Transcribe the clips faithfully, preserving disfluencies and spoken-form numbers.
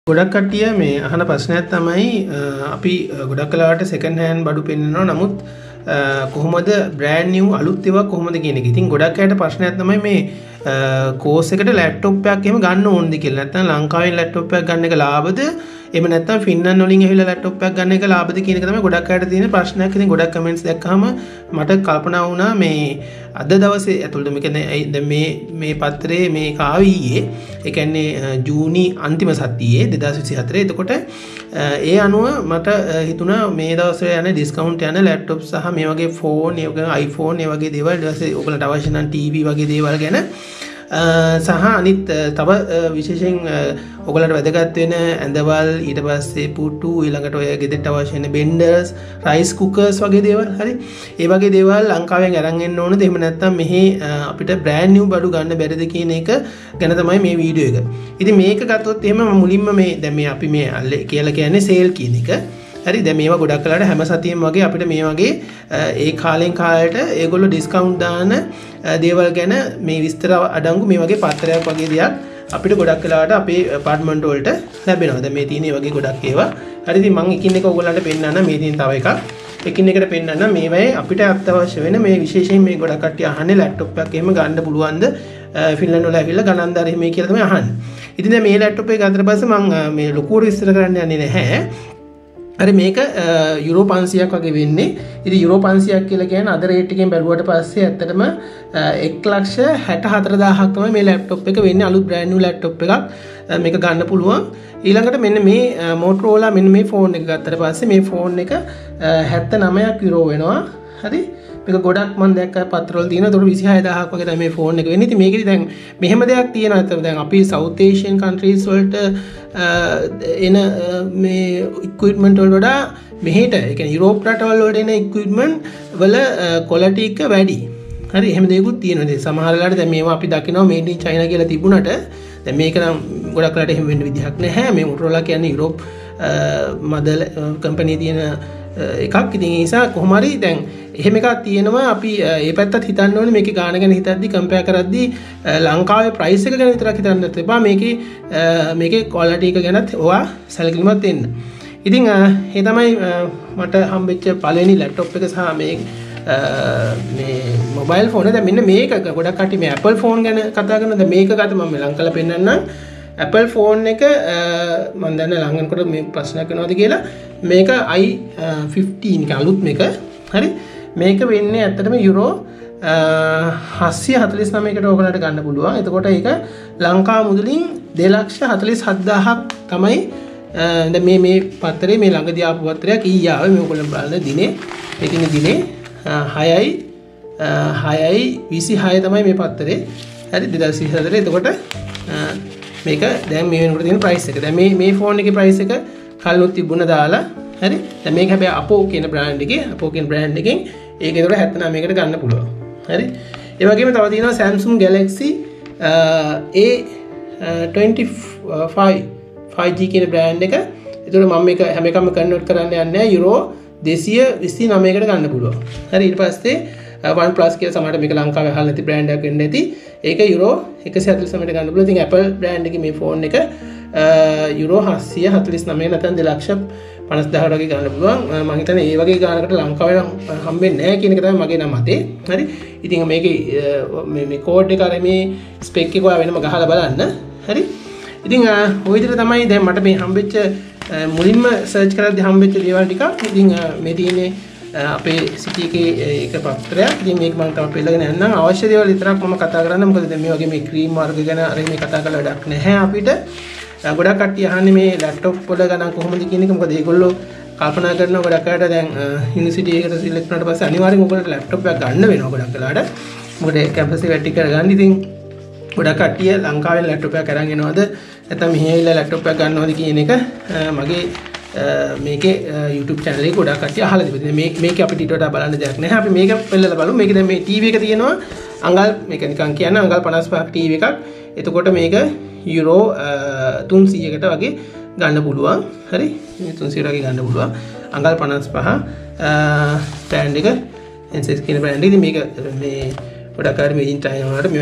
ගොඩක් කට්ටිය මේ අහන ප්‍රශ්නයක් තමයි අපි ගොඩක් කලාවට සෙකන්ඩ් හෑන්ඩ් බඩු පෙන්නනවා නමුත් කොහොමද බ්‍රෑන්ඩ් නිව් අලුත් ඒවා කොහොමද කියන එක. ඉතින් ගොඩක් අයට ප්‍රශ්නයක් තමයි මේ කෝස් එකට ලැප්ටොප් එකක් එහෙම ගන්න ඕනද කියලා. නැත්නම් ලංකාවෙන් ලැප්ටොප් එකක් ගන්න එක ලාභද? එහෙම නැත්නම් ෆින්ලන්ඩ් වලින් ඇවිල්ලා ලැප්ටොප් එකක් ගන්න එක ලාභද කියන එක තමයි ගොඩක් අයට තියෙන ප්‍රශ්නයක්. ඉතින් ගොඩක් කමෙන්ට්ස් දැක්කම මට කල්පනා වුණා මේ අද දවසේ ඇතුළත මේ කියන්නේ දැන් මේ මේ පත්‍රයේ මේ කාවීයේ ඒ කියන්නේ ජූනි අන්තිම සතියේ දෙදාස් විසිහතරේ. එතකොට ඒ අනුව මට හිතුණා මේ දවස්වල යන ඩිස්කවුන්ට් යන ලැප්ටොප් සහ මේ වගේ ෆෝන් ඒ වගේ iPhone ඒ වගේ දේවල් ඊට පස්සේ ඔයගලට අවශ්‍ය නම් ටීවී වගේ දේවල් ගැන සහ අනිත් තව විශේෂයෙන් ඔයගලට වැදගත් වෙන ඇඳවල් ඊට පස්සේ පුටු ඊළඟට ඔය ගෙදරට අවශ්‍ය වෙන බෙන්ඩර්ස් රයිස් කුකර්ස් වගේ දේවල් හරි ඒ වගේ දේවල් ලංකාවෙන් අරන් එන්න ඕනද එහෙම නැත්නම් මෙහි අපිට බ්‍රෑන්ඩ් නිව් බඩු ගන්න බැරිද කියන එක ගැන තමයි මේ වීඩියෝ එක. ඉතින් මේක ගත්තොත් එහෙම මුලින්ම මේ දැන් මේ අපි මේ කියලා කියන්නේ සේල් කියන එක. හරි දැන් මේවා ගොඩක් කලකට හැම සතියෙම වගේ අපිට මේ වගේ ඒ කාලෙන් කාලයට ඒගොල්ලෝ ඩිස්කවුන්ට් දාන දේවල් ගැන මේ විස්තර අඩංගු මේ වගේ පත්‍රයක් වගේ දෙයක් අපිට ගොඩක් වෙලාවට අපේ අපාර්ට්මන්ට් වලට ලැබෙනවා. දැන් මේ තියෙන මේ වගේ ගොඩක් ඒවා. හරි ඉතින් මම එකින් එක ඔයගොල්ලන්ට පෙන්නන්න මේ තියෙන තව එකක්. එකින් එකට පෙන්නන්න මේවයි අපිට අත්‍යවශ්‍ය වෙන මේ විශේෂයෙන් මේ ගොඩක් කට්ටිය අහන්නේ ලැප්ටොප් එකක් එහෙම ගන්න පුළුවන්ද ෆින්ලන්ඩ් වල ඇවිල්ලා ගණන් දාර එහෙම කියලා තමයි අහන්නේ. ඉතින් දැන් මේ ලැප්ටොප් එක ගත්තට පස්සේ මම මේ ලොකුවට විස්තර කරන්න යන්නේ නැහැ. හරි මේක යුරෝ පන්සියයක් වගේ වෙන්නේ. ඉතින් යුරෝ පන්සියයක් කියලා කියන්නේ අද රේට් එකෙන් බැලුවට පස්සේ ඇත්තටම එක් ලක්ෂ හැට හතර දාහක් තමයි මේ ලැප්ටොප් එක වෙන්නේ. අලුත් බ්‍රෑන්ඩ් නිව් ලැප්ටොප් එකක් මේක ගන්න පුළුවන්. ඊළඟට මෙන්න මේ Motorola මෙන්න මේ ෆෝන් එක ගත්තට පස්සේ මේ ෆෝන් එක හැත්තෑ නවයක් යුරෝ වෙනවා. හරි මේක ගොඩක් මම දැක්ක පත්‍රවල තියෙනවා. ඒතකොට විසිහය දාහක් වගේ තමයි මේ ෆෝන් එක වෙන්නේ. ඉතින් මේකෙදි දැන් මෙහෙම දෙයක් තියෙනවා. දැන් අපි සවුත් ඒෂියන් කන්ට්‍රීස් වලට එන මේ ඉක්විප්මන්ට් වල වඩා මෙහෙට ඒ කියන්නේ යුරෝප් රටවල් වලට එන ඉක්විප්මන්ට් වල ක්වොලිටි එක වැඩි. හරි එහෙම දෙයක්ත් තියෙනවා. ඉතින් සමහර වෙලාවට දැන් මේවා අපි දකිනවා මේඩ් ඉන් චයිනා කියලා තිබුණාට දැන් මේක නම් ගොඩක් වෙලාවට එහෙම වෙන්න විදිහක් නැහැ. මේ Motorola කියන්නේ යුරෝප් මදර් කම්පැනි තියෙන එකක්. ඉතින් ඒ නිසා කොහොම හරි දැන් එහෙම එකක් තියෙනවා. අපි ඒ පැත්තත් හිතන්න ඕනේ. මේකේ ගාණ ගැන හිතද්දි කම්පෙයාර් කරද්දි ලංකාවේ ප්‍රයිස් එක ගැන විතරක් හිතන්න එපා. මේකේ මේකේ ක්වොලිටි එක ගැනත් ඔයා සැලකිලිමත් වෙන්න. ඉතින් ඒ තමයි මට හම්බෙච්ච පළවෙනි ලැප්ටොප් එක සහ මේ මේ මොබයිල් ෆෝන් එක. දැන් මෙන්න මේක ගොඩක් කට්ටිය මේ Apple ෆෝන් ගැන කතා කරනවා. දැන් මේක ගත මම ලංකාවේ පෙන්නන්නම්. Apple ෆෝන් එක මම දන්න ළඟනකොට මේ ප්‍රශ්නයක් වෙනවද කියලා. මේක i ෆිෆ්ටීන් එක අලුත් මේක. හරි මේක වෙන්නේ ඇත්තටම යුරෝ හත්සිය හතළිස් නවයකට ඔයගලට ගන්න පුළුවන්. එතකොට ඒක ලංකාව මුදලින් දෙලක්ෂ හතළිස් හත්දාහක් තමයි දැන් මේ මේ පත්‍රේ මේ ළඟදී ආපු පත්‍රයක් ඊ ආවේ. මේ ඔයගොල්ලෝ බලන දිනේ ඒ කියන්නේ දිනේ හයයි හයයි විසිහය තමයි මේ පත්‍රේ. හරි දෙදාස් විසිහතරේ. එතකොට මේක දැන් මේ වෙනකොට තියෙන ප්‍රයිස් එක. දැන් මේ මේ ෆෝන් එකේ ප්‍රයිස් එක කලිනුත් තිබුණ දාලා හරි. දැන් මේක හැබැයි අපෝ කියන බ්‍රෑන්ඩ් එකේ අපෝ කියන බ්‍රෑන්ඩ් එකෙන් ඒක ඒතකොට හැත්තෑ නවයකට ගන්න පුළුවන්. හරි. ඒ වගේම තව තියෙනවා Samsung Galaxy A twenty five five G කියන බ්‍රෑන්ඩ් එක. ඒතකොට මම මේක හැම එකම කන්වර්ට් කරන්න යන්නේ නැහැ. යුරෝ දෙසිය විසි නවයකට ගන්න පුළුවන්. හරි ඊට පස්සේ OnePlus කියලා සමහරට මේක ලංකාවේ අහලා නැති බ්‍රෑන්ඩ් එකක් වෙන්න ඇති. ඒක යුරෝ එකසිය හතළිස් නවයට ගන්න පුළුවන්. ඉතින් Apple බ්‍රෑන්ඩ් එකේ මේ ෆෝන් එක යුරෝ හත්සිය හතළිස් නවය නැත්නම් දෙලක්ෂ පනස් දහකට වගේ ගන්න පුළුවන්. මම හිතන්නේ මේ වගේ ගානකට ලංකාවේ හම්බෙන්නේ නැහැ කියන එක තමයි මගේ නම් මතේ. හරි. ඉතින් මේකේ මේ මේ කෝඩ් එක අර මේ ස්පෙක් එක ඔයා වෙනම ගහලා බලන්න. හරි. ඉතින් ওই විදිහට තමයි දැන් මට මේ හම්බෙච්ච මුලින්ම සර්ච් කරද්දී හම්බෙච්ච දේවල් ටික. ඉතින් මේ තියෙන්නේ අපේ සිටි එකේ එක පත්‍රයක්. ඉතින් මේක මම තව පෙළගෙන යන්නම්. අවශ්‍ය දේවල් විතරක් මම කතා කරන්න. මොකද දැන් මේ වගේ මේ ක්‍රීම් වර්ග ගැන අර මේ කතා කරලා වැඩක් නැහැ අපිට. ගොඩක් කට්ටිය අහන්නේ මේ ලැප්ටොප් වල ගණන් කොහොමද කියන එක. මොකද ඒගොල්ලෝ කල්පනා කරනවා ගොඩක් අයට දැන් යුනිවර්සිටි එකට සිලෙක්ට් වුණාට පස්සේ අනිවාර්යෙන් ඔයගොල්ලෝ ලැප්ටොප් එකක් ගන්න වෙනවා ගොඩක් වෙලාවට. මොකද කැම්පස් එක වැටි කරගන්න. ඉතින් ගොඩක් කට්ටිය ලංකාවෙන් ලැප්ටොප් එකක් අරන් එනවද නැත්නම් මෙහි ඇවිල්ලා ලැප්ටොප් එකක් ගන්නවද කියන එක මගේ මේකේ YouTube channel එකේ ගොඩක් කට්ටිය අහලා තිබෙනවා. මේ මේක අපිට ඊට වඩා බලන්න දෙයක් නැහැ. අපි මේක පෙන්නලා බලමු. මේක දැන් මේ ටීවී එක තියෙනවා අඟල් මේක නිකන් කියන්න අඟල් පනස් පහක් ටීවී එකක්. එතකොට මේක යුරෝ තුන්සීයකට වගේ ගන්න පුළුවන්. හරි මේ තුන්සීයට වගේ ගන්න පුළුවන්. අඟල් පනස් පහ බ්‍රෑන්ඩ් එක එන්සෙස් කියන බ්‍රෑන්ඩ් එක. ඉතින් මේක මේ ගොඩක් අය මේඩ් ඉන් චයිනා වලට මේ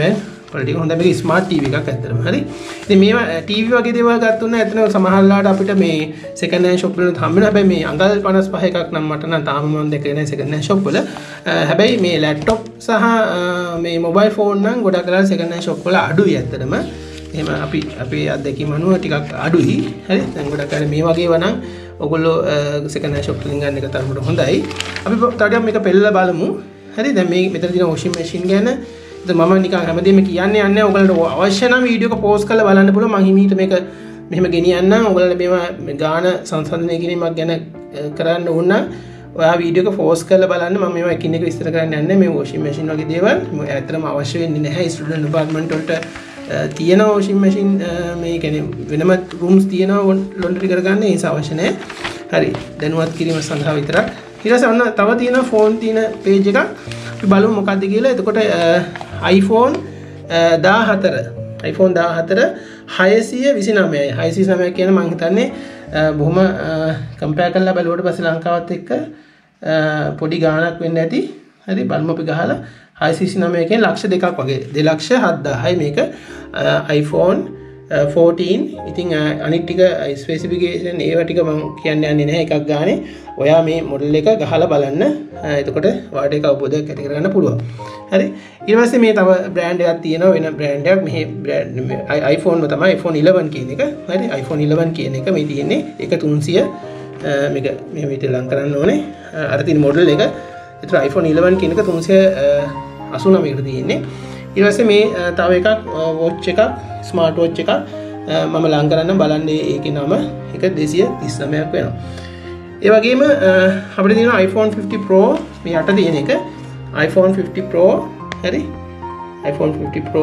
quality එක හොඳයි. මේක smart T V එකක් ඇත්තටම. හරි. ඉතින් මේවා T V වගේ දේවල් ගත්තොත් නම් ඇත්තටම සමහරලාට අපිට මේ second hand shop වලින් හම්බ වෙන හැබැයි මේ අඟල් පනස්පහ එකක් නම් මට නම් තාම මම දැකලා නැහැ second hand shop වල. හැබැයි මේ laptop සහ මේ mobile phone නම් ගොඩක් වෙලාවට second hand shop වල අඩුයි ඇත්තටම. එහෙම අපි අපේ අත්දැකීම් අනුව ටිකක් අඩුයි. හරි. දැන් ගොඩක් අය මේ වගේ වනම් ඔයගොල්ලෝ second hand shop වලින් ගන්න එක තරමට හොඳයි. අපි තාඩියක් මේක පෙළලා බලමු. හරි. දැන් මේ මෙතන තියෙන washing machine ගැන ඉතින් මම නිකන් හැමදේම කියන්නේ නැහැ. ඔයගොල්ලන්ට අවශ්‍ය නම් වීඩියෝ එක පෝස්ට් කරලා බලන්න පුළුවන්. මම හිමීට මේක මෙහෙම ගෙනියන්නම්. ඔයගොල්ලන්ට මේවා ගාන සංසන්දනය කිරීමක් ගැන කරන්න ඕන නම් ඔයා වීඩියෝ එක පෝස්ට් කරලා බලන්න. මම මේවා එකින් එක විස්තර කරන්න යන්නේ නැහැ. මේ washing machine වගේ දේවල් ඇත්තටම අවශ්‍ය වෙන්නේ නැහැ. ස්ටුඩන්ට් ඩිපාර්ට්මන්ට් වලට තියෙන washing machine මේ කියන්නේ වෙනම rooms තියෙනවා laundry කරගන්න. ඒ නිසා අවශ්‍ය නැහැ. හරි. දැනුවත් කිරීම සඳහා විතරක්. ඊට පස්සේ ඔන්න තව තියෙන ෆෝන් තියෙන page එකක් අපි බලමු මොකක්ද කියලා. එතකොට iPhone දාහතර iPhone දාහතර හයසිය විසිනමයයි. හයසිය විසිනමය කියන මම හිතන්නේ බොහොම කම්පෙයාර් කරලා බලුවට පස්සේ ලංකාවත් එක්ක පොඩි ගාණක් වෙන්න ඇති. හරි බලමු අපි ගහලා හයසිය විසිනමය කියන්නේ ලක්ෂ දෙකක් වගේ. දෙලක්ෂ හත්දාහයි මේක iPhone fourteen. ඉතින් අනිත් ටික ස්පෙસિෆිකේෂන් ඒවා ටික මම කියන්න යන්නේ නැහැ එකක් ගානේ. ඔයා මේ මොඩල් එක ගහලා බලන්න. එතකොට ඔයාලට ඒක අවබෝධයක් ඇති කරගන්න පුළුවන්. හරි. ඊට පස්සේ මේ තව බ්‍රෑන්ඩ් එකක් තියෙනවා වෙන බ්‍රෑන්ඩ් එකක්. මේ බ්‍රෑන්ඩ් iPhone ම තමයි iPhone eleven කියන එක. හරි. iPhone eleven කියන එක මේ තියෙන්නේ ඒක තුන්සිය මේක මේ විදිහට ලං කරන්න ඕනේ. අර තියෙන මොඩල් එක. ඒතර iPhone eleven කියන එක තුන්සිය අසූනමයකට තියෙන්නේ. ඊට පස්සේ මේ තව එකක් watch එකක් ස්මාර්ට් වොච් එකක් මම ලං කරන්න බලන්න ඒකේ නම එක දෙසිය තිස්නමයක් වෙනවා. ඒ වගේම අපිට තියෙනවා iPhone fifty Pro මේ යට තියෙන එක iPhone fifty Pro. හරි. iPhone fifty Pro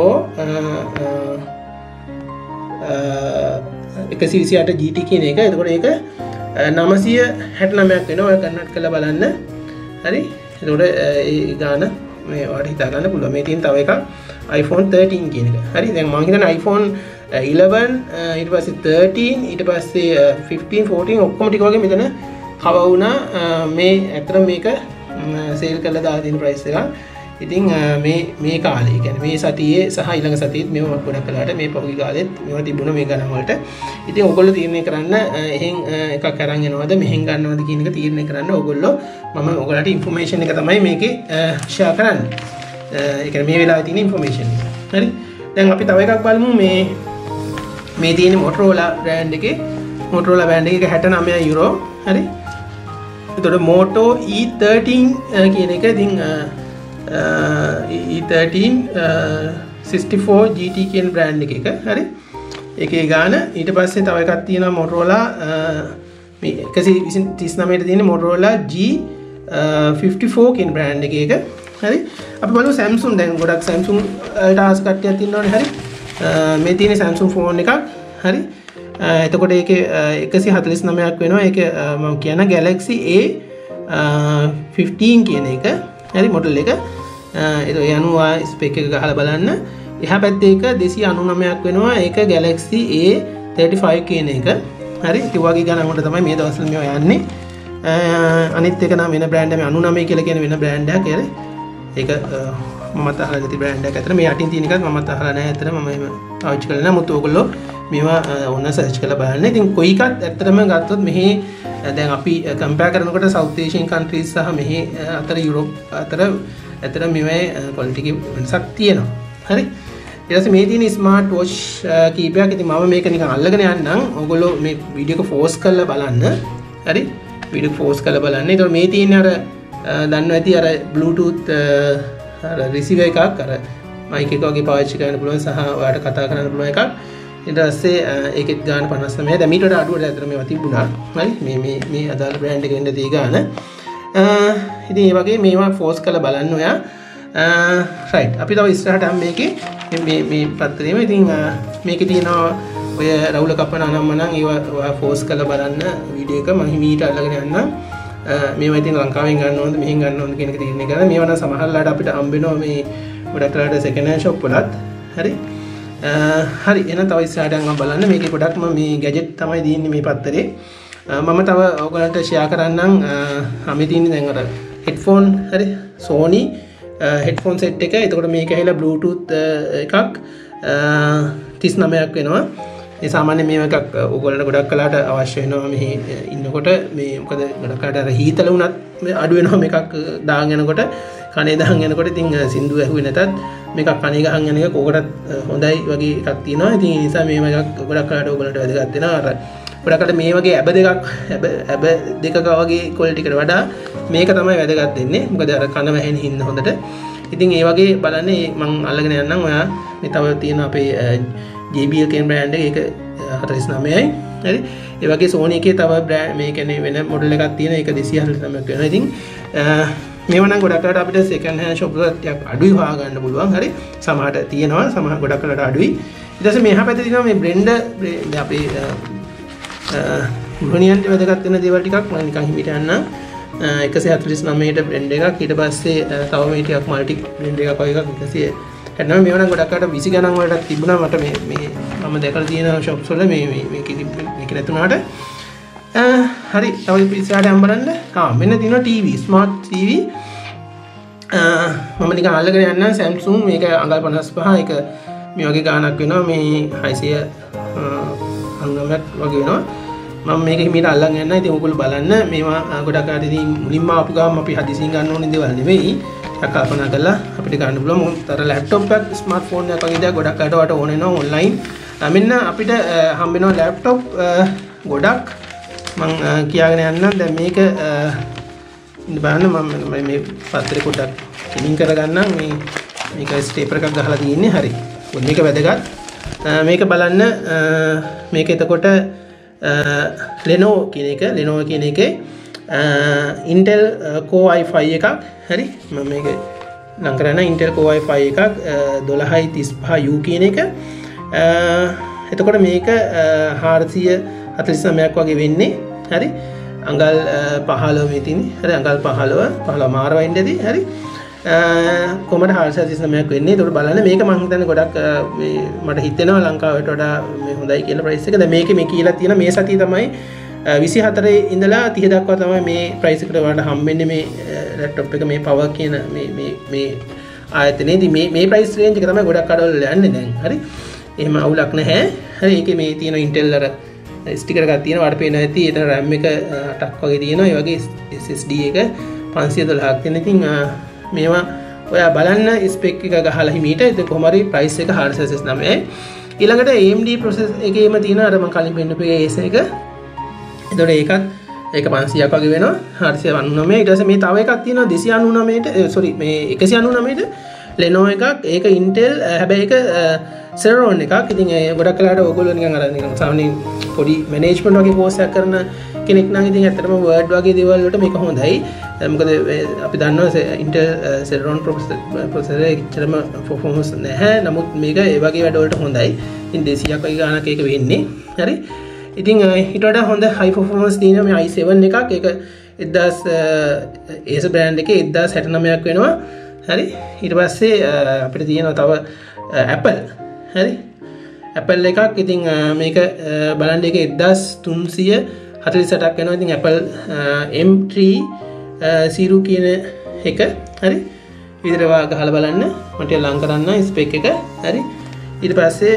එකසිය විසිඅට G T කියන එක. එතකොට ඒක නවසිය හැටනමයක් වෙනවා. ඔය කන්වර්ට් කරලා බලන්න. හරි. එතකොට ඒ ගාන මේ ඔයාලට හිතා ගන්න පුළුවන්. මේ තියෙන තව එකක් iPhone thirteen කියන එක. හරි. දැන් මම හිතන්නේ iPhone eleven ඊට පස්සේ thirteen ඊට පස්සේ fifteen fourteen ඔක්කොම ටික වගේ මෙතන කව වුණා. මේ ඇත්තට මේක සේල් කරලා දාලා තියෙන ප්‍රයිස් එක. ඉතින් මේ මේ කාලේ කියන්නේ මේ සතියේ සහ ඊළඟ සතියේත් මේව ගොඩක් කළාට මේ පහුගිය කාලෙත් මේවා තිබුණා මේ ගණන් වලට. ඉතින් ඔයගොල්ලෝ තීරණය කරන්න එහෙන් එකක් අරන් යනවද මෙහෙන් ගන්නවද කියන එක තීරණය කරන්න ඔයගොල්ලෝ. මම ඔයගොල්ලන්ට ඉන්ෆර්මේෂන් එක තමයි මේකේ ෂෙයා කරන්නේ. ඒ කියන්නේ මේ වෙලාවේ තියෙන ඉන්ෆර්මේෂන් එක. හරි. දැන් අපි තව එකක් බලමු මේ මේ තියෙන Motorola brand එකේ Motorola brand එකේ හැටනමය යුරෝ. හරි. එතකොට Moto E thirteen කියන එක ඉතින් E thirteen sixty-four G T කියන brand එකක. හරි. ඒකේ ගාන ඊට පස්සේ තව එකක් තියෙනවා Motorola මේ එකසිය තිස්නමයට තියෙන Motorola G fifty-four කියන brand එකක. හරි. අපි බලමු Samsung. දැන් ගොඩක් Samsung වලට ආස කට්ටියක් ඉන්නවනේ. හරි. මේ තියෙන Samsung phone එකක්. හරි. එතකොට ඒකේ එකසිය හතළිස් නවයක් වෙනවා. ඒක මම කියන Galaxy A fifteen කියන එක. හරි මොඩල් එක. ඒක යනවා ස්පෙක් එක ගහලා බලන්න. එහා පැත්තේ එක දෙසිය අනූනවයක් වෙනවා. ඒක Galaxy A thirty-five කියන එක. හරි. ඒ වගේ ගණන් වලට තමයි මේ දවස්වල මේවා යන්නේ. අනිත් එක නම් වෙන බ්‍රෑන්ඩ් එක අනූනවය කියලා කියන වෙන බ්‍රෑන්ඩ් එකක්. හරි. ඒක මමත් අහලා නැති බ්‍රෑන්ඩ් එකක්. අතන මේ යටින් තියෙන එකත් මමත් අහලා නැහැ. අතන මම එහෙම පාවිච්චි කරලා නැහැ. මුත් ඔයගොල්ලෝ මේවා ඕන සර්ච් කරලා බලන්න. ඉතින් කොයි එකත් ඇත්තටම ගත්තොත් මෙහි දැන් අපි කම්පෙයාර් කරනකොට South Asian countries සහ මෙහි අතර යුරෝප් අතර ඇත්තටම මේවායේ ක්වොලිටි එකේ වෙනසක් තියෙනවා. හරි. ඊට පස්සේ මේ තියෙන ස්මාර්ට් වොච් කීපයක්. ඉතින් මම මේක නිකන් අල්ලගෙන යන්නම්. ඔයගොල්ලෝ මේ වීඩියෝ එක ෆෝස් කරලා බලන්න. හරි. වීඩියෝ එක ෆෝස් කරලා බලන්න. ඒතකොට මේ තියෙන අර දන්නවා ඇති අර Bluetooth අර රිසීවර් එකක් අර මයික් එක වගේ පාවිච්චි කරන්න පුළුවන් සහ ඔයාලට කතා කරන්න පුළුවන් එකක්. ඊට පස්සේ ඒකෙත් ගාන පනස් නවය. දැන් මීට වඩා අඩුවට ඇත්තට මේවා තිබුණා. හරි. මේ මේ මේ අදාළ බ්‍රෑන්ඩ් එකෙන් ඉන්න තේ ගාන. ඉතින් මේ වගේ මේවා ෆෝස් කරලා බලන්න ඔයා. රයිට්. අපි තව ඉස්සරහට යමු මේකේ මේ මේ පත්‍රයේම. ඉතින් මේකේ තියෙනවා ඔය රවුල කපන අනම්මනම් ඒවා ඔයා ෆෝස් කරලා බලන්න වීඩියෝ එක මම හිමීට අල්ලගෙන යන්නම්. මේවා ඉතින් ලංකාවෙන් ගන්න ඕනද මෙහෙන් ගන්න ඕනද කියන එක තීරණය කරලා මේවා නම් සමහරලාට අපිට හම්බ වෙනවා මේ ගොඩක් වෙලාවට සෙකන්ඩ් හෑන්ඩ් ෂොප් වලත්. හරි. හරි. එහෙනම් තව ඉස්සරහට යන්න බලන්න. මේකේ ගොඩක්ම මේ ගැජට් තමයි දින්නේ මේ පත්තරේ. මම තව ඔයගලන්ට ෂෙයා කරන්නම්. අපි තියෙන්නේ දැන් අර හෙඩ්ෆෝන්. හරි. Sony හෙඩ්ෆෝන් සෙට් එක. එතකොට මේක ඇහිලා Bluetooth එකක් තිස් නවයක් වෙනවා. ඒ සාමාන්‍ය මේව එකක් ඕගොල්ලන්ට ගොඩක් කලකට අවශ්‍ය වෙනවා මෙහි ඉන්නකොට. මේ මොකද ගොඩක් කලකට අර හීතල වුණත් අඩු වෙනවා මේකක් දාන් යනකොට, කනේ දාන් යනකොට. ඉතින් සින්දු ඇහුවේ නැතත් මේකක් කනේ ගහන් යන එක කෝකටත් හොඳයි වගේ එකක් තියෙනවා. ඉතින් ඒ නිසා මේව එකක් ගොඩක් කලකට ඕගොල්ලන්ට වැදගත් වෙනවා. අර ගොඩක් කලකට මේ වගේ ඇබ දෙකක් ඇබ ඇබ දෙකක වගේ ක්වොලිටි එකට වඩා මේක තමයි වැදගත් වෙන්නේ. මොකද අර කන වැහෙන හින්දා හොඳට. ඉතින් ඒ වගේ බලන්නේ මම අල්ලගෙන යන්නම්. ඔයා මේ තව තියෙන අපේ J B L කියන බ්‍රෑන්ඩ් එක, ඒක හතළිස් නවයයි. හරි. ඒ වගේ Sony එකේ තව බ්‍රෑන්ඩ් මේ කියන්නේ වෙන මොඩල් එකක් තියෙන, ඒක දෙසිය හතළිස් නවයක් වෙනවා. ඉතින් මේවා නම් ගොඩක් කරලා අපිට සෙකන්ඩ් හෑන්ඩ් ෂොප් වල ටිකක් අඩුයි හොයා ගන්න පුළුවන්. හරි. සමහරට තියෙනවා, සමහර ගොඩක් කරලා අඩුයි. ඊට පස්සේ මෙහා පැත්තේ තියෙනවා මේ බ්ලෙන්ඩර් අපේ ගෘහණියන්ට වැදගත් වෙන දේවල් ටිකක් මම නිකන් හිමිට යන්නම්. එකසිය හතළිස් නවයට බ්ලෙන්ඩ් එකක්, ඊට පස්සේ තව මේ ටිකක් මල්ටි බ්ලෙන්ඩ් එකක් වගේ එකක් එකසිය හැටනව. මේවා නම් ගොඩක් අයට විසි ගණන් වලට තිබුණා. මට මේ මේ මම දැකලා තියෙන ෂොප්ස් වල මේ මේ මේක මේක නැතුණාට හරි. තව ඉස්සරහට යන්න බලන්න. ආ මෙන්න තියෙනවා ටීවී, ස්මාර්ට් ටීවී. මම නිකන් අල්ලගෙන යන්න Samsung මේක අඟල් පනස් පහ. ඒක මේ වගේ ගාණක් වෙනවා. මේ හයසිය අංගමයක් වගේ වෙනවා. මම මේක හිමීට අල්ලන් යන්න. ඉතින් ඔයගොල්ලෝ බලන්න. මේවා ගොඩක් අය ඉතින් මුලින්ම ආපු ගාම අපි හදිසියෙන් ගන්න ඕනේ දේවල් නෙවෙයි. ටිකක් කල්පනා කරලා අපිට ගන්න පුළුවන්. මොකද අර ලැප්ටොප් එකක්, ස්මාර්ට්ෆෝන් එකක් වගේ දේවල් ගොඩක් අයට වට ඕන වෙනවා ඔන්ලයින්. මෙන්න අපිට හම්බ වෙනවා ලැප්ටොප් ගොඩක්. මම කියාගෙන යන්නම්. දැන් මේක ඉන්න බලන්න. මම මේ පත්‍රේ පොඩ්ඩක් ක්ලීන් කරගන්නම්. මේ මේක ස්ටේපර් එකක් ගහලා තියෙන්නේ. හරි. මේක වැදගත්. මේක බලන්න. මේක එතකොට Lenovo කියන එක, Lenovo කියන එකේ Intel Core i five එකක්. හරි. මම මේක ලං කරන්න. Intel Core i five එකක් දොළහයි තිස් පහ U කියන එක. එතකොට මේක හාරසිය හතළිස් නවයක් වගේ වෙන්නේ. හරි. අඟල් පහළොව මේ තියෙන්නේ. හරි. අඟල් පහළොව පහළොව මාරව ඉඳදී. හරි. කොහමද හාරසිය හතළිස් නවයක් වෙන්නේ. ඒකට බලන්න. මේක මම හිතන්නේ ගොඩක් මේ මට හිතෙනවා ලංකාවට වඩා මේ හොඳයි කියලා ප්‍රයිස් එක. දැන් මේකේ මේ කියලා තියෙන මේ සතිය තමයි විසි හතරේ ඉඳලා තිහ දක්වා තමයි මේ ප්‍රයිස් එකට වඩා හම්බෙන්නේ මේ ලැප්ටොප් එක, මේ පවර් කියන මේ මේ මේ ආයතනයේදී මේ මේ ප්‍රයිස් රේන්ජ් එක තමයි ගොඩක් කඩවල යන්නේ දැන්. හරි. එහෙම අවුලක් නැහැ. හරි. ඒකේ මේ තියෙන Intel අර ස්ටිකර් එකක් තියෙනවා. වඩ පේනවා ඇති. ඒතර RAM එක අටක් වගේ තියෙනවා. ඒ වගේ S S D එක පන්සිය දොළහක් තියෙන. ඉතින් මේවා ඔයා බලන්න ස්පෙක් එක ගහලා හිමීට. ඉතින් කොහොම හරි ප්‍රයිස් එක හාරසිය හතළිස් නවයයි. ඊළඟට A M D process එකේම තියෙන අර මම කලින් පෙන්නපු A S එක. එතකොට ඒකත් ඒක පන්සියක් වගේ වෙනවා. හාරසිය අනූනවය. ඊට පස්සේ මේ තව එකක් තියෙනවා දෙසිය අනූනවයට sorry මේ එකසිය අනූනවයට Lenovo එකක්. ඒක Intel හැබැයි ඒක Celeron එකක්. ඉතින් ඒ ගොඩක් කලකට ඔයගොල්ලෝ නිකන් අර නිකන් සාමාන්‍ය පොඩි මැනේජ්මන්ට් වගේ කෝස් එකක් කරන කෙනෙක් නම් ඉතින් ඇත්තටම Word වගේ දේවල් වලට මේක හොඳයි. මොකද අපි දන්නවා Intel Celeron processor එකතරම performance නැහැ. නමුත් මේක ඒ වගේ වැඩ වලට හොඳයි. ඉතින් දෙසියක් වගේ ගානක් ඒක වෙන්නේ. හරි. ඉතින් ඊට වඩා හොඳ high performance තියෙන මේ i seven එකක්. ඒක එක්දාස් Acer brand එකේ එක්දාස් හැට නවයක් වෙනවා. හරි. ඊට පස්සේ අපිට තියෙනවා තව Apple. හරි. Apple එකක්. ඉතින් මේක බලන්න ඒක එක්දාස් තුන්සිය හතළිස් අටක් වෙනවා. ඉතින් Apple M three Zero කියන එක. හරි. විතර ගහලා බලන්න. මට ලං කරන්න ස්පෙක් එක. හරි. ඊට පස්සේ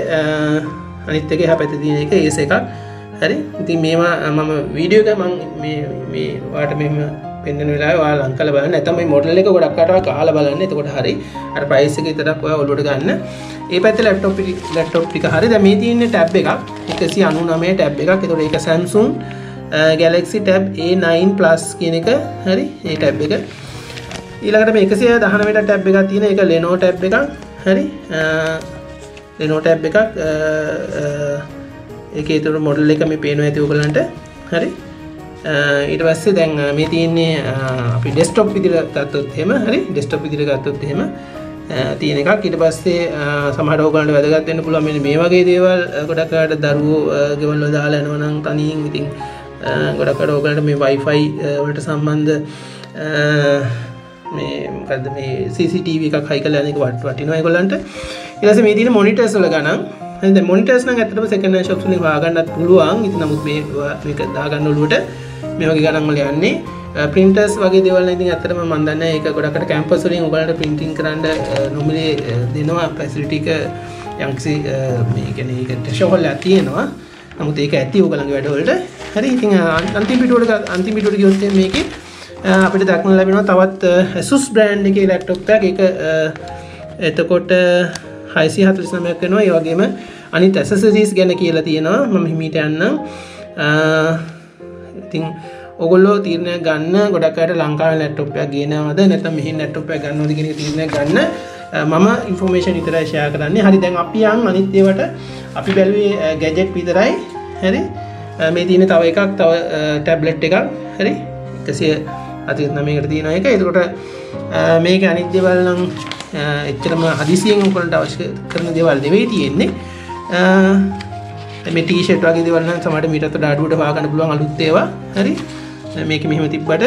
අනිත් එකේ හැපැත්තේ තියෙන එක ඒස් එකක්. හරි. ඉතින් මේවා මම වීඩියෝ එක මම මේ මේ ඔයාලට මෙහෙම පෙන්වන වෙලාවේ ඔයාලා ලං කරලා බලන්න. නැත්නම් මේ මොඩල් එක ගොඩක් අටවක් අහලා බලන්න. එතකොට හරි. අර ප්‍රයිස් එක විතරක් ඔයා ඔලුවට ගන්න. ඒ පැත්තේ ලැප්ටොප් එක ලැප්ටොප් ටික හරි. දැන් මේ තියෙන්නේ ටැබ් එකක්. එකසිය අනූනවය ටැබ් එකක්. එතකොට ඒක Samsung Galaxy Tab A nine Plus කියන එක. හරි. ඒ ටැබ් එක. ඊළඟට මේ එකසිය දහනවයට ටැබ් එකක් තියෙන එක Lenovo ටැබ් එකක්. හරි. Lenovo ටැබ් එකක්. ඒකේ ඒතර මොඩල් එක මේ පේනවා ඇති ඔයගලන්ට. හරි. ඊට පස්සේ දැන් මේ තියෙන්නේ අපි ඩෙස්ක්ටොප් විදිහට ගත්තොත් එහෙම. හරි. ඩෙස්ක්ටොප් විදිහට ගත්තොත් එහෙම තියෙන එකක්. ඊට පස්සේ සමහර ඕගලන්ට වැදගත් වෙන්න පුළුවන් මෙන්න මේ වගේ දේවල්. ගොඩක් අයට දරුවෝ ගෙවල් වල දාලා යනවා නම් තනියෙන් ඉතින් ගොඩක් අයට ඕගලන්ට මේ Wi-Fi වලට සම්බන්ධ මේ මොකද්ද මේ C C T V එකක් හයි කරලා යන එක වටිනවා ඒගොල්ලන්ට. ඊට පස්සේ මේ තියෙන මොනිටර්ස් වල ගණන්. හරි. දැන් මොනිටර්ස් නම් ඇත්තටම සෙකන්ඩ් හෑන්ඩ් ෂොප්ස් වලින් හොයාගන්නත් පුළුවන්. ඉතින් නමුත් මේ මේක දාගන්න ඔළුවට මේ වගේ ගණන් වල යන්නේ. printers වගේ දේවල් නම් ඉතින් ඇත්තටම මම දන්නේ ඒක ගොඩකට කැම්පස් වලින් ඔයගලන්ට printing කරන්න නොමිලේ දෙනවා facility එක යම්කිසි මේ කියන්නේ ඒක threshold එකක් තියෙනවා. නමුත් ඒක ඇති ඔයගලන්ගේ වැඩවලට. හරි ඉතින් අන්තිම පිටුවට අන්තිම පිටුවට ගියොත් මේකේ අපිට දක්නට ලැබෙනවා තවත් Asus brand එකේ laptop එකක්. ඒක එතකොට හයසිය හතළිස් නවයක් වෙනවා. ඒ වගේම අනිත් accessories ගැන කියලා තියෙනවා. මම හිමීට යන්නම්. ඉතින් ඔයගොල්ලෝ තීරණයක් ගන්න ගොඩක් අයට ලංකාවේ laptop එකක් ගේනවද නැත්නම් මෙහෙන් laptop එකක් ගන්නවද කියන එක තීරණයක් ගන්න. මම information විතරයි share කරන්නේ. හරි දැන් අපි යන් අනිත් ඒවාට අපි බැලුවේ gadget විතරයි. හරි මේ තියෙන තව එකක් තව tablet එකක්. හරි එකසිය හතළිස් නවයකට තියෙනවා එක. ඒකට මේක අනිත් දේවල් නම් එච්චරම හදිසියෙන් උකලට අවශ්‍ය කරන දේවල් නෙවෙයි තියෙන්නේ. මේ ටී-ෂර්ට් වගේ දේවල් නම් සමහරට මීටත් වඩා අඩුවට හොයාගන්න පුළුවන් අලුත් ඒවා. හරි මේක මෙහෙම තිබ්බට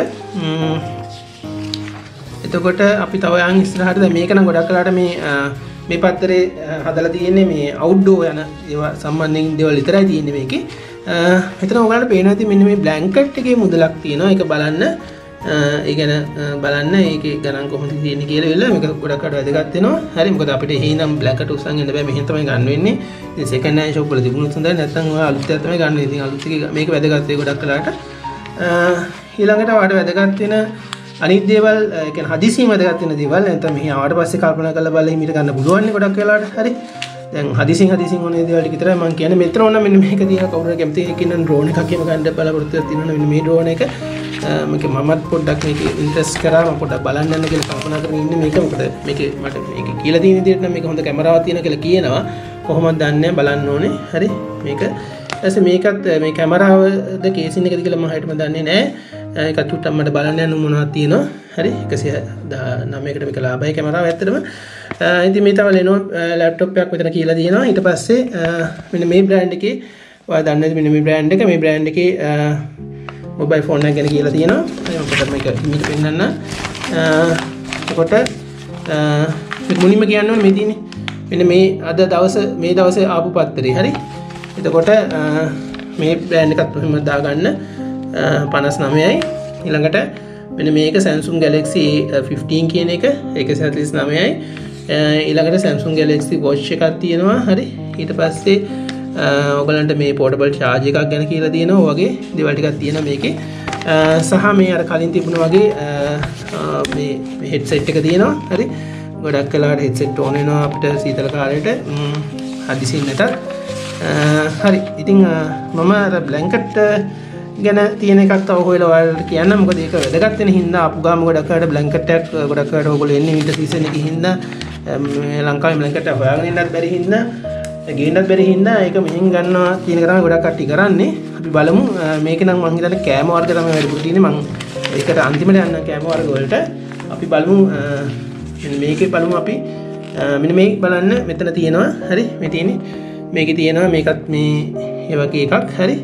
එතකොට අපි තව යන් ඉස්සරහට දැන් මේක නම් ගොඩක් වෙලාට මේ මේ පත්තරේ හදලා තියෙන්නේ මේ අවුට්ඩෝර් යන ඒවා සම්බන්ධයෙන් දේවල් විතරයි තියෙන්නේ මේකේ. මෙතන ඔයාලට පේනවා ඉතින් මෙන්න මේ බ්ලැන්කට් එකේ මුදලක් තියෙනවා. ඒක බලන්න ඒ ගැන බලන්න ඒකේ ගණන් කොහොමද තියෙන්නේ කියලා වෙලා මේක ගොඩක් අට වැදගත් වෙනවා. හරි මොකද අපිට එහෙනම් බ්ලැන්කට් උස්සන් යන්න බෑ. මෙහෙන් තමයි ගන්න වෙන්නේ. ඉතින් සෙකන්ඩ් හෑන්ඩ් ෂොප් වල තිබුණොත් හොඳයි. නැත්නම් ඔයා අලුත් එකක් තමයි ගන්න. ඉතින් අලුත් එක මේක වැදගත් ඒ ගොඩක් වෙලාට. ඊළඟට ඔයාලට වැදගත් වෙන අනිත් දේවල් ඒ කියන්නේ හදිසියෙන් වැදගත් වෙන දේවල් නැත්නම් මෙහි ආවට පස්සේ කල්පනා කරලා බලලා හිමීට ගන්න පුළුවන් නේ ගොඩක් වෙලාට. හරි දැන් හදිසියෙන් හදිසියෙන් ඕනේ දේවල් ටික විතරයි මම කියන්නේ. මෙතන ඕන මෙන්න මේක තියෙන කවුරු කැමති කෙනෙක් ඉන්න ඩ්‍රෝන් එකක් එහෙම ගන්න බලාපොරොත්තු වෙලා තියෙනවා. මෙන්න මේ ඩ්‍රෝන් එක මම මමත් පොඩ්ඩක් මේක ඉන්ට්‍රෙස්ට් කරා. මම පොඩ්ඩක් බලන්න යන්න කියලා කල්පනා කරගෙන ඉන්නේ මේක. මොකද මේකේ මට මේක කියලා තියෙන විදිහට නම් මේක හොඳ කැමරාවක් තියෙනවා කියලා කියනවා. කොහොමද දන්නේ බලන්න ඕනේ. හරි මේක ඊට මේකත් මේ කැමරාවද කේසින් එකද කියලා මම හිතම දන්නේ නැහැ. ඒකත් චුට්ටක් මට බලන්න යන්න මොනවද තියෙනවා. හරි එකසිය නවයකට මේක ලාභයි කැමරාව ඇත්තටම. ඉතින් මේ තව Lenovo laptop එකක් මෙතන කියලා තියෙනවා. ඊට පස්සේ මෙන්න මේ brand එකේ ඔයා දන්නේ මෙන්න මේ brand එක මේ brand එකේ mobile phone එක ගැන කියලා තියෙනවා. මම පොඩ්ඩක් මේක හිමීට පෙන්නන්න. එතකොට මේ මුලින්ම කියන්න ඕනේ මේ තියෙන්නේ. මෙන්න මේ අද දවස මේ දවසේ ආපු පත්තරේ. හරි. එතකොට මේ brand එකත් එහෙම දාගන්න පනස් නවයයි. ඊළඟට මෙන්න මේක Samsung Galaxy A fifteen කියන එක එකසිය හතළිස් නවයයි. ඊළඟට Samsung Galaxy Watch එකක් තියෙනවා. හරි. ඊට පස්සේ ඔයගලන්ට මේ portable charge එකක් ගැන කියලා තියෙනවා. වගේ දේවල් ටිකක් තියෙනවා මේකේ. සහ මේ අර කලින් තිබුණ වගේ මේ headset එක තියෙනවා. හරි. ගොඩක් වෙලාවට headset ඕන වෙනවා අපිට සීතල කාලේට හදිසියෙන් නැතත්. හරි. ඉතින් මම අර blanket ගැන තියෙන එකක් තව හොයලා ඔයාලට කියන්න. මොකද ඒක වැදගත් වෙන හින්දා අපු ගාම ගොඩක් අයට blanket එකක් ගොඩක් අයට ඔයගොල්ලෝ එන්නේ winter season එකේ හින්දා මේ ලංකාවේ blanket එක හොයාගෙන ඉන්නත් බැරි හින්දා ගේන්නත් බැරි හින්දා ඒක මෙහෙන් ගන්නවා කියන එක තමයි ගොඩක් කට්ටිය කරන්නේ. අපි බලමු මේක නම් මම හිතන්නේ කෑම වර්ග තමයි වැඩිපුර තියෙන්නේ. මම ඒකට අන්තිමට යන්න කෑම වර්ග වලට අපි බලමු. මෙන්න මේකේ බලමු අපි මෙන්න මේක බලන්න මෙතන තියෙනවා. හරි මේ තියෙන්නේ මේකේ තියෙනවා මේකත් මේ ඒ වගේ එකක්. හරි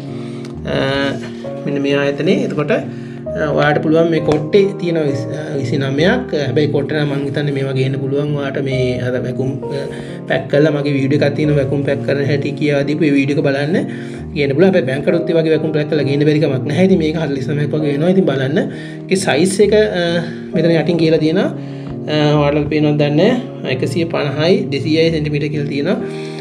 මෙන්න මේ ආයතනේ. එතකොට ඔයාලට පුළුවන් මේ කොට්ටේ තියෙන විසි නවයක්. හැබැයි කොට්ටේ නම් මම හිතන්නේ මේවා ගේන්න පුළුවන්. ඔයාලට මේ අර වැකුම් පැක් කරලා මගේ වීඩියෝ එකක් තියෙනවා වැකුම් පැක් කරන හැටි කියලා දීපු ඒ වීඩියෝ එක බලන්න ගේන්න පුළුවන්. හැබැයි බැංකරුත් ඒ වගේ වැකුම් පැක් කරලා ගේන්න බැරි කමක් නැහැ. ඉතින් මේක හතළිස් නවයක් වගේ වෙනවා. ඉතින් බලන්න. ඒකේ සයිස් එක මෙතන යටින් කියලා තියෙනවා. ඔයාලට පේනවද දන්නේ නැහැ. එකසිය පනහයි දෙසීයයි සෙන්ටිමීටර් කියලා තියෙනවා.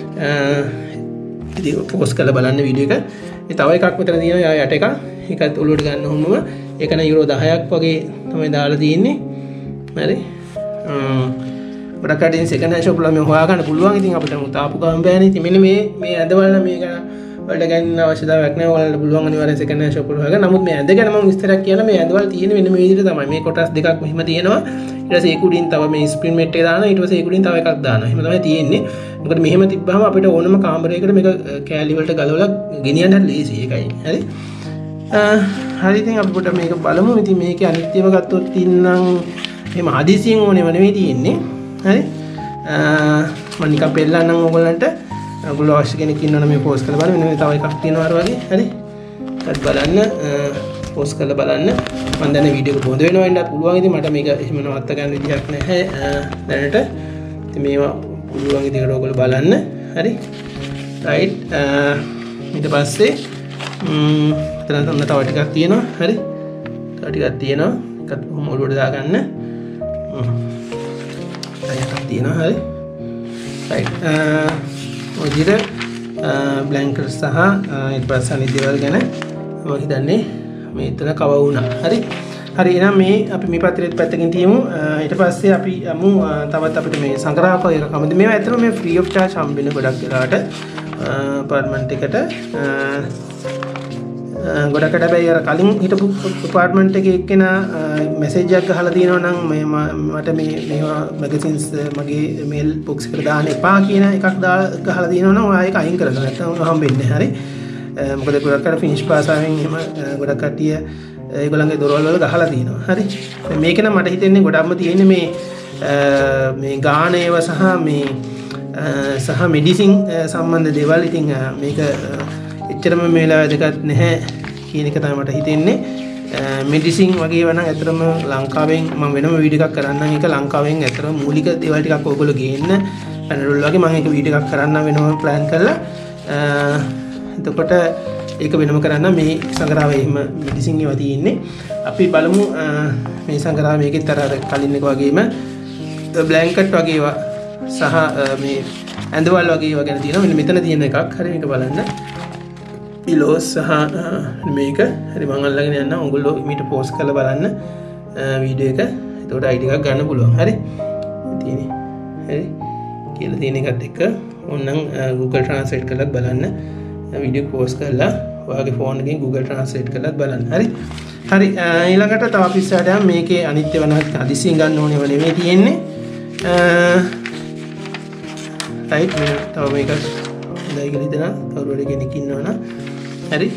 ඉතින් පෝස්ට් කරලා බලන්න වීඩියෝ එක. මේ තව එකක් මෙතන තියෙනවා යට එකක්. ඒකත් ඔලුවට ගන්න ඕනම ඒක නම් යුරෝ දහයක් වගේ තමයි දාලා තියෙන්නේ. හරි. ගොඩක් අටින් සෙකන්ඩ් හෑන්ඩ් ෂොප් වල මේ හොයාගන්න පුළුවන්. ඉතින් අපිට තාපු ගාම බෑනේ. ඉතින් මෙන්න මේ මේ ඇඳවල නම් මේක වලට ගන්න අවශ්‍යතාවයක් නැහැ. ඔයාලට පුළුවන් අනිවාර්යෙන් සෙකන්ඩ් හෑන්ඩ් ෂොප් වල හොයාගන්න. නමුත් මේ ඇඳ ගැන මම විස්තරයක් කියන්න මේ ඇඳවල තියෙන මෙන්න මේ විදිහට තමයි. මේ කොටස් දෙකක් මෙහෙම තියෙනවා. ඊට පස්සේ ඒක උඩින් තව මේ ස්ප්‍රින් මෙට් එක දානවා. ඊට පස්සේ ඒක උඩින් තව එකක් දානවා. එහෙම තමයි තියෙන්නේ. මොකද මෙහෙම තිබ්බහම අපිට ඕනම කාමරයකට මේක කෑලි වලට ගලවලා ගෙනියන්න හරි ලේසි. ඒකයි. හරි. හරි ඉතින් අපි පොඩ්ඩක් මේක බලමු. ඉතින් මේකේ අනිත්‍යව ගත්තොත් ඉන්නම් එහෙම හදිසියෙන් ඕනෙම නෙවෙයි තියෙන්නේ. හරි. මම නිකන් පෙන්නන්නම් ඕගොල්ලන්ට. ඔයගොල්ලෝ අවශ්‍ය කෙනෙක් ඉන්නවනම් මේ පෝස්ට් කරලා බලන්න. මෙන්න තව එකක් තියෙනවා අර වගේ. හරි. ඒත් බලන්න පෝස්ට් කරලා බලන්න. මම දැන් වීඩියෝ එක බොඳ වෙනවා වෙන්නත් පුළුවන්. ඉතින් මට මේක එහෙම නවත්ත ගන්න විදිහක් නැහැ දැනට. ඉතින් මේවා පුළුවන් විදිහට ඔයගොල්ලෝ බලන්න. හරි. රයිට්. ඊට පස්සේ ම් තන තව ටිකක් තියෙනවා. හරි. තව ටිකක් තියෙනවා එකත් කොහොම ඔලුවට දාගන්න අයටක් තියෙනවා හරි රයිට් ඔය විදිහට බ්ලැන්කට් සහ ඊට පස්සේ අනිත් දේවල් ගැන මම හිතන්නේ මේ එතන කව වුණා හරි හරි එහෙනම් මේ අපි මේ පත්‍රෙත් පැත්තකින් තියමු ඊට පස්සේ අපි යමු තවත් අපිට මේ සංග්‍රහක එක කමද මේවා ඇත්තටම මේ ෆ්‍රී ඔෆ් charge හම්බෙන ගොඩක් වෙලාවට apartment එකට ගොඩකට හැබැයි අර කලින් හිටපු apartment එකේ එක්කෙනා message එකක් ගහලා තියෙනවා නම් මේ මට මේ මේවා magazines මගේ mail box එකට දාන්න එපා කියන එකක් ගහලා තියෙනවා නම් ඔයා ඒක අයින් කරලා නැත්නම් හම්බෙන්නේ හරි මොකද ගොඩක් අර finish pass ආවෙන් එහෙම ගොඩක් කට්ටිය ඒගොල්ලන්ගේ දොරවල් වල ගහලා තියෙනවා හරි මේක නම් මට හිතෙන්නේ ගොඩක්ම තියෙන්නේ මේ මේ ගාන ඒවා සහ මේ සහ මෙඩිසින් සම්බන්ධ දේවල් ඉතින් මේක එච්චරම මේ වෙලාවේ දෙකක් නැහැ කියන එක තමයි මට හිතෙන්නේ මෙඩිසින් වගේ වුණා ඇත්තටම ලංකාවෙන් මම වෙනම වීඩියෝ එකක් කරන්නම් ඒක ලංකාවෙන් ඇත්තටම මූලික දේවල් ටිකක් ඔයගොල්ලෝ ගේන්න පැනරෝල් වගේ මම ඒක වීඩියෝ එකක් කරන්නම් වෙනම ප්ලෑන් කරලා එතකොට ඒක වෙනම කරන්න මේ සංග්‍රහය එහෙම මෙඩිසින් ඒවා තියෙන්නේ අපි බලමු මේ සංග්‍රහය මේකෙත් අර කලින් එක වගේම බ්ලැන්කට් වගේ ඒවා සහ මේ ඇඳවල් වගේ ඒවා ගැන තියෙනවා මෙන්න මෙතන තියෙන එකක් හරි මේක බලන්න පිලෝස් සහ මේක හරි මම අල්ලගෙන යන්න ඔයගොල්ලෝ මීට පෝස්ට් කරලා බලන්න වීඩියෝ එක එතකොට අයිඩි එකක් ගන්න පුළුවන් හරි තියෙන්නේ හරි කියලා තියෙන එකත් එක්ක ඕනනම් Google Translate කරලා බලන්න වීඩියෝ පෝස්ට් කරලා ඔයාගේ ෆෝන් එකෙන් Google Translate කරලා බලන්න හරි හරි ඊළඟට තව අපි ඉස්සරහට යමු මේකේ අනිත්‍ය වෙන හදිසියෙන් ගන්න ඕනේව නෙමෙයි තියෙන්නේ රයිට් මේ තව මේක හොඳයි කියලා හිතනවා කවුරු හරි කෙනෙක් ඉන්නවනම් හරි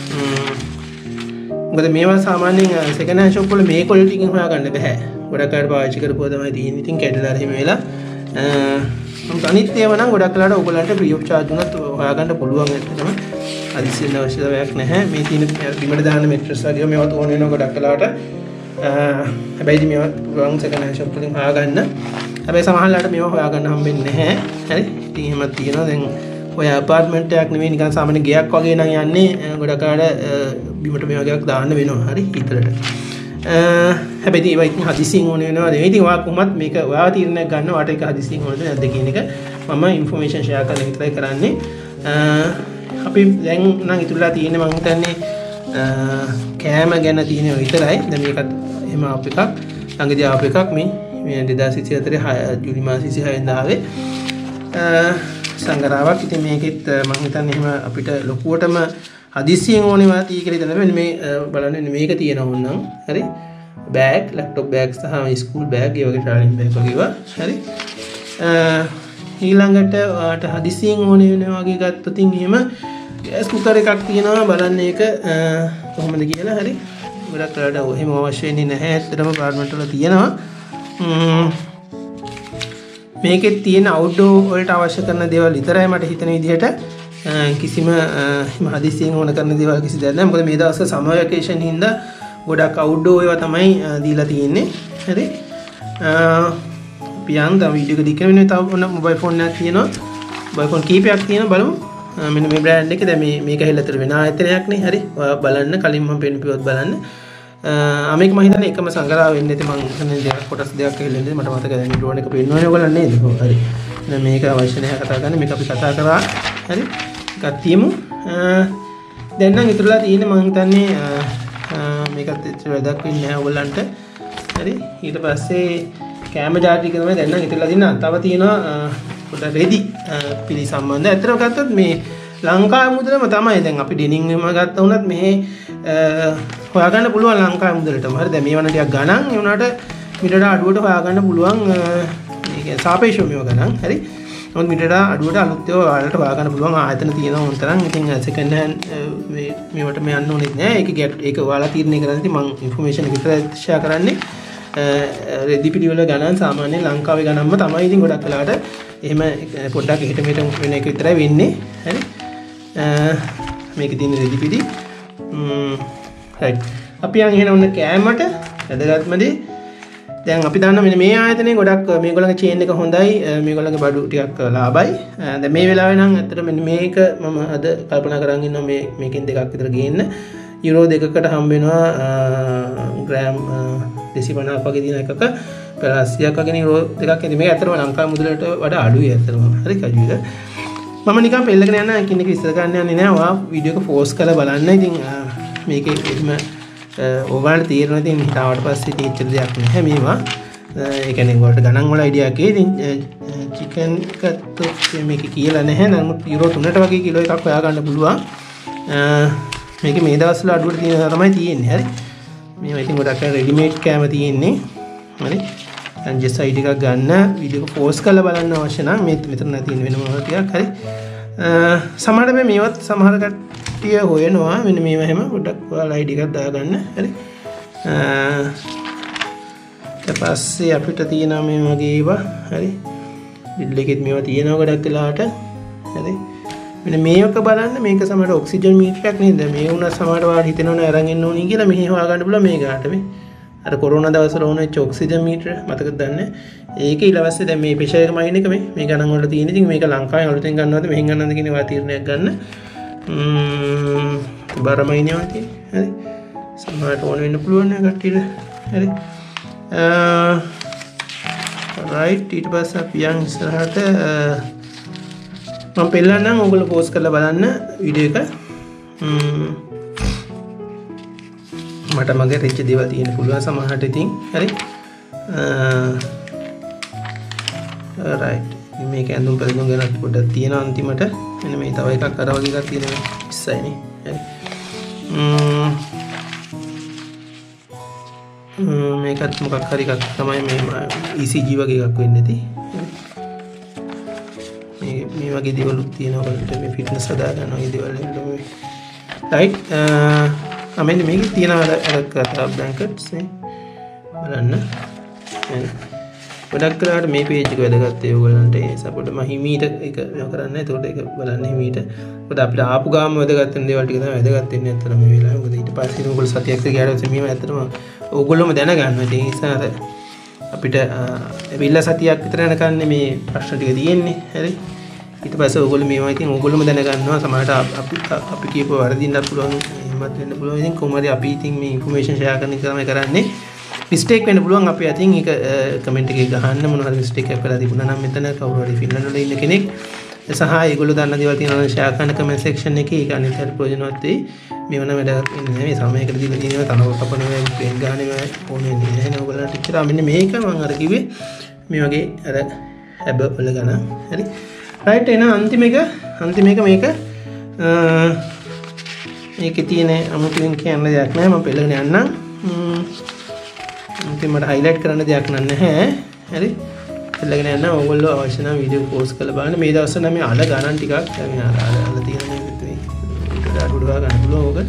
මොකද මේවා සාමාන්‍යයෙන් සෙකන්ඩ් හෑන්ඩ් ෂොප් වල මේ ක්වොලිටි එකකින් හොයාගන්න බෑ ගොඩක් අය පාවිච්චි කරපුවා තමයි තියෙන්නේ ඉතින් කැඩලා එහෙම වෙලා මම අනිත් ඒවා නම් ගොඩක් වෙලාවට ඔයගොල්ලන්ට ෆ්‍රී ඔෆ් charge උනත් හොයාගන්න පුළුවන් ඇත්තටම අදිසියෙන් අවශ්‍යතාවයක් නැහැ මේ තියෙන බිමට දාන මෙට්‍රස් වගේ මේවා තෝරන වෙනවා ගොඩක් වෙලාවට හැබැයි මේවා පුළුවන් සෙකන්ඩ් හෑන්ඩ් ෂොප් වලින් හොයාගන්න හැබැයි සමහරවිට මේවා හොයාගන්න හම්බෙන්නේ නැහැ හරි ඉතින් එහෙමත් තියෙනවා දැන් ඔය අපාර්ට්මන්ට් එකක් නෙවෙයි නිකන් සාමාන්‍ය ගෙයක් වගේ නම් යන්නේ ගොඩක් අය බිමට මේ වගේක් දාන්න වෙනවා හරි හිතලට හැබැයි ඒවා ඉතින් හදිසියෙන් ඕන වෙනවා නෙවෙයි ඉතින් ඔයා කොහොමත් මේක ඔයා තීරණයක් ගන්න ඔයාට ඒක හදිසියෙන් ඕනද නැද්ද කියන එක මම ইনফরমේෂන් ෂෙයා කරන්න විතරයි කරන්නේ අපි දැන් නම් ඉතුරුලා තියෙන්නේ මම හිතන්නේ කෑම ගැන තියෙන විතරයි දැන් මේකත් එහෙම අප එකක් ළඟදී ආපු එකක් මේ මේ දෙදාස් විසිහතරේ ජූලි මාස විසිහය වෙනිදා ආවේ සංග්‍රහාවක් ඉතින් මේකෙත් මම හිතන්නේ එහෙම අපිට ලොකුවටම හදිස්සියෙන් ඕනේ වාතිය කියලා හිතන මෙන්න මේ බලන්න මේක තියෙනවා වුණනම් හරි බෑග් ලැප්ටොප් බෑග් සහ ස්කූල් බෑග් ඒ වගේ ට්‍රැවලින් බෑග් වගේ ඒවා හරි ඊළඟට ඔයාට හදිස්සියෙන් ඕනේ වෙන වගේ ගත්තොත් එහෙම ගෑස් කුකර් එකක් තියෙනවා බලන්න ඒක කොහොමද කියලා හරි ගොඩක් වෙලාවට එහෙම අවශ්‍ය වෙන්නේ නැහැ ඇත්තටම අපාර්ට්මන්ට් වල තියෙනවා මේකෙත් තියෙන අවුට්ඩෝර් වලට අවශ්‍ය කරන දේවල් විතරයි මට හිතෙන විදිහට කිසිම හදිස්සියෙන් ඕන කරන දේවල් කිසි දෙයක් නැහැ මොකද මේ දවස්වල සමර් වැකේෂන් හින්දා ගොඩක් අවුට්ඩෝර් ඒවා තමයි දීලා තියෙන්නේ හරි අපි යන් තව වීඩියෝ එක දිගට වෙන තව මොබයිල් ෆෝන් එකක් තියෙනවා මොබයිල් ෆෝන් කීපයක් තියෙනවා බලමු මෙන්න මේ බ්‍රෑන්ඩ් එක දැන් මේ මේක හැල්ලතර වෙන ආයතනයක් නේ හරි ඔයා බලන්න කලින් මම පෙන්න පියවත් බලන්න මේක මම හිතන්නේ එකම සංග්‍රහ වෙන්නේ නැති මම හිතන්නේ දෙයක් කොටස් දෙකක් හැල්ලෙන්නේ මට මතකයි දැන් මේ ඩ්‍රෝන් එක පෙන්නවනේ ඔයගොල්ලන් නේද හරි දැන් මේක අවශ්‍ය නැහැ කතා කරන්න මේක අපි කතා කරා හරි එකක් තියමු දැන් නම් ඉතුරුලා තියෙන්නේ මම හිතන්නේ මේකත් ඇත්තට වැඩක් වෙන්නේ නැහැ ඔයගොල්ලන්ට හරි ඊට පස්සේ කැම ජාති කරනවා දැන් නම් ඉතිරලා දිනා තව තියෙනවා පොඩ්ඩක් රෙදි පිළි සම්බන්ධ ඇත්තටම ගත්තොත් මේ ලංකාවේ මුදලම තමයි දැන් අපි ඩෙනින් එකම ගත්තා වුණත් මේ හොයාගන්න පුළුවන් ලංකාවේ මුදලටම හරි දැන් මේ වන ටිකක් ගණන් ඒ වුණාට මිටට අඩුවට හොයාගන්න පුළුවන් මේක සාපේක්ෂව මේව ගණන් හරි නමුත් මිටට අඩුවට අලුත් ඒවා ඔයාලට හොයාගන්න පුළුවන් ආයතන තියෙනවා උන් තරම් ඉතින් සෙකන්ඩ් හෑන්ඩ් මේ මේවට මේ යන්න ඕනෙත් නෑ ඒක ඒක ඔයාලා තීරණය කරන්න ඉතින් මම ইনফরমේෂන් එක විතර ෂෙයා කරන්නේ රෙදි පිළිවෙල ගණන් සාමාන්‍යයෙන් ලංකාවේ ගණන්ම තමයි ඉතින් ගොඩක් වෙලාවට එහෙම පොඩ්ඩක් එහෙට මෙහෙට වෙන එක විතරයි වෙන්නේ හරි මේකේ තියෙන රෙදි පිළි රයිට් අපි යන් එහෙනම් ඔන්න කෑමට වැදගත්ම දේ දැන් අපි දන්නා මෙන්න මේ ආයතනයේ ගොඩක් මේගොල්ලන්ගේ චේන් එක හොඳයි මේගොල්ලන්ගේ බඩු ටිකක් ලාභයි දැන් මේ වෙලාවේ නම් ඇත්තට මෙන්න මේක මම අද කල්පනා කරන් ඉන්නවා මේ මේකෙන් දෙකක් විතර ගේන්න යුරෝ දෙකකට හම්බ වෙනවා ග්‍රෑම් දෙසිය පනහක් වගේ දින එකක පලාසියක් වගේ යුරෝ දෙකක් එන්නේ. මේක ඇත්තටම ලංකාවේ මුදලට වඩා අඩුයි ඇත්තටම. හරි කජුද? මම නිකන් පෙල්ලගෙන යන එකින් එක ඉස්සර ගන්න යන්නේ නෑ. ඔයා වීඩියෝ එක පෝස් කරලා බලන්න. ඉතින් මේකේ එහෙම ඕගොල්ලන්ට තීරණ දෙන්න හිතාවට පස්සේ තීච්ච දෙයක් නැහැ මේවා. ඒ කියන්නේ ඔයාලට ගණන් වල අයිඩියා එකේ ඉතින් චිකන් එකත් මේක කියලා නැහැ. නමුත් යුරෝ තුනට වගේ කිලෝ එකක් හොයා ගන්න පුළුවන්. මේක මේ දවස්වල අඩුවට තියෙනවා තමයි තියෙන්නේ. හරි. මේවා ඉතින් ගොඩක් අය රෙඩිමේඩ් කෑම තියෙන්නේ. හරි. දැන් ජෙස් අයිඩි එකක් ගන්න වීඩියෝ එක පෝස් කරලා බලන්න අවශ්‍ය නම් මේ මෙතන තියෙන වෙන මොනවා ටිකක් හරි. සමහර මේ මේවත් සමහර කට්ටිය හොයනවා. මෙන්න මේවා හැම පොඩ්ඩක් ඔයාලා අයිඩි එකක් දාගන්න. හරි. ඊට පස්සේ අපිට තියෙනවා මේ වගේ ඒවා. හරි. බිල් එකෙත් මේවා තියෙනවා ගොඩක් වෙලාවට. හරි. මෙන්න මේක බලන්න මේක සමහර ඔක්සිජන් මීටරයක් නේද? මේ වුණා සමහර වාට හිතෙනවනේ අරන් එන්න ඕනි කියලා මෙහි හොයාගන්න පුළුවන් මේ ගාට මේ. අර කොරෝනා දවස්වල ඕන වෙච්ච ඔක්සිජන් මීටර මතකද දන්නේ? ඒක ඊළවස්සේ දැන් මේ ප්‍රෙෂර් එක මයින් එක මේ මේ ගණන් වල තියෙන. ඉතින් මේක ලංකාවේ අලුතෙන් ගන්නවද මෙහෙන් ගන්නවද කියන ඒවා තීරණයක් ගන්න. ම්ම් බාර මයින්නවා තියෙන්නේ. හරි. සමහරට ඕන වෙන්න පුළුවන් නේ කට්ටියට. හරි. අ රයිට් ඊට පස්සේ අපි යන් ඉස්සරහට මම පෙන්නන්නම් ඔයගොල්ලෝ පෝස්ට් කරලා බලන්න වීඩියෝ එක. ම්ම් මට මගේ රිච් දේවල් තියෙන්න පුළුවන් සමහරට ඉතින්. හරි. අ රයිට් මේක ඇඳුම් පැළඳුම් ගැන පොඩ්ඩක් තියෙනවා අන්තිමට. මෙන්න මේ තව එකක් අර වගේ එකක් තියෙනවා ඉස්සයිනේ. හරි. ම්ම් මේකත් මොකක් හරි එකක් තමයි මේ E C G වගේ එකක් වෙන්නේ නැති. මේ මේ වගේ දේවලුත් තියෙනවා වලට මේ ෆිට්නස් හදා ගන්න වගේ දේවල් වලට. රයිට් අ මෙන්න මේකේ තියෙන අර අර කතා බ්ලැන්කට්ස් නේ බලන්න. ගොඩක් කරාට මේ පේජ් එක වැදගත් ඒ ඔයගලන්ට ඒ සපෝට් මම හිමීට ඒක මේව කරන්නේ. ඒකට ඒක බලන්න හිමීට. මොකද අපිට ආපු ගාම වැදගත් වෙන දේවල් ටික තමයි වැදගත් වෙන්නේ අතන මේ වෙලාවේ. මොකද ඊට පස්සේ ඔයගොල්ලෝ සතියක් ගියාට මේව ඇත්තටම ඔයගොල්ලෝම දැනගන්න. ඒ නිසා අර අපිට ඇවිල්ලා සතියක් විතර යනකන් මේ ප්‍රශ්න ටික තියෙන්නේ. හරි. ඊට පස්සේ ඔයගොල්ලෝ මේවා ඉතින් ඔයගොල්ලෝම දැනගන්නවා. සමහරට අපි අපි කියපුව වරදින්නත් පුළුවන්. එහෙමත් වෙන්න පුළුවන්. ඉතින් කොහොමද අපි ඉතින් මේ ඉන්ෆර්මේෂන් ෂෙයා කරන එක තමයි කරන්නේ. මිස්ටේක් වෙන්න පුළුවන්. අපි අතින් ඒක කමෙන්ට් එකේ ගහන්න මොන හරි මිස්ටේක් එකක් වෙලා තිබුණා නම් මෙතන කවුරු හරි ෆින්ලන්ඩ් වල ඉන්න කෙනෙක් සහ ඒගොල්ලෝ දන්න දේවල් තියෙනවා නම් ෂෙයා කරන කමෙන්ට් සෙක්ෂන් එකේ ඒක අනිත් හරි ප්‍රයෝජනවත් වෙයි. මේව නම් වැඩක් වෙන්නේ නැහැ. මේ සමයකට දීලා තියෙනවා තනව කපනවා ප්ලේන් ගහනවා ඕනේ නැහැ නේ ඔයගොල්ලන්ට ඉච්චරා. මෙන්න මේක මම අර කිව්වේ මේ වගේ අර හැබ වල ගණන්. හරි. රයිට් එන අන්තිම එක අන්තිම එක මේක මේකේ තියෙන අමුතුවෙන් කියන්න දෙයක් නැහැ. මම පෙළගෙන යන්නම්. අන්තිමට හයිලයිට් කරන්න දෙයක් නැහැ. හරි. පෙළගෙන යන්න ඕගොල්ලෝ අවශ්‍ය නම් වීඩියෝ පෝස්ට් කරලා බලන්න. මේ දවස්වල නම් මේ අල ගණන් ටිකක් මේ අර අල තියෙන මේ විතර අඩුවා ගන්න පුළුවන් ඕක.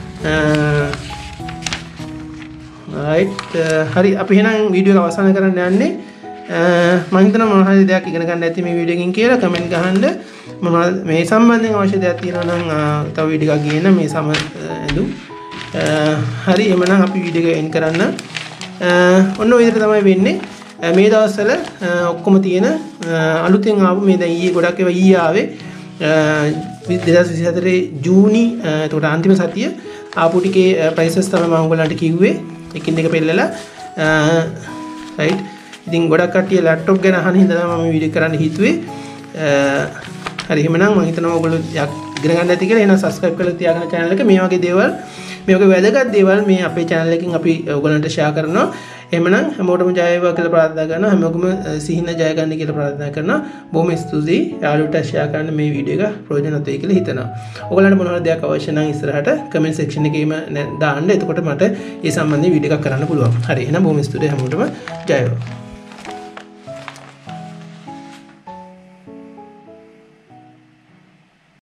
රයිට් හරි අපි එහෙනම් වීඩියෝ එක අවසන් කරන්න යන්නේ. මම හිතනවා මොන හරි දෙයක් ඉගෙන ගන්න ඇති මේ වීඩියෝ එකකින් කියලා කමෙන්ට් ගහන්න. මොනවද මේ සම්බන්ධයෙන් අවශ්‍ය දෙයක් තියෙනවා නම් තව වීඩියෝ එකක් ගේන්න මේ සම ඇඳුම්. හරි එහෙනම් අපි වීඩියෝ එක එන්ඩ් කරන්න. ඔන්න ඔය විදිහට තමයි වෙන්නේ. මේ දවස්වල ඔක්කොම තියෙන අලුතෙන් ආපු මේ දැන් ඊයේ ගොඩක් ඒවා ඊයේ ආවේ දෙදාස් විසිහතරේ ජූනි එතකොට අන්තිම සතිය ආපු ටිකේ ප්‍රයිසස් තමයි මම ඔයගොල්ලන්ට කිව්වේ. එකින් එක පෙන්නලා රයිට්. ඉතින් ගොඩක් කට්ටිය ලැප්ටොප් ගැන අහන හින්දා තමයි මම වීඩියෝ කරන්න හිතුවේ. හරි එහෙනම් මම හිතනවා ඔයගොල්ලෝ ඉගෙන ගන්න ඇති කියලා. එහෙනම් subscribe කරලා තියාගන්න channel එක. මේ වගේ දේවල් මේ වගේ වැදගත් දේවල් මේ අපේ channel එකකින් අපි ඔයගොල්ලන්ට share කරනවා. එහෙමනම් හැමෝටම ජය වේවා කියලා ප්‍රාර්ථනා කරනවා. හැමෝගම සිහින ජය ගන්න කියලා ප්‍රාර්ථනා කරනවා. බොහොම ස්තුතියි. යාළුවන්ට share කරන්න මේ වීඩියෝ එක ප්‍රයෝජනවත් වෙයි කියලා හිතනවා. ඔයගොල්ලන්ට මොන හරි දෙයක් අවශ්‍ය නම් ඉස්සරහට comment section එකේම දාන්න. එතකොට මට ඒ සම්බන්ධයෙන් වීඩියෝ එකක් කරන්න පුළුවන්. හරි එහෙනම් බොහොම ස්තුතියි හැමෝටම ජය වේවා.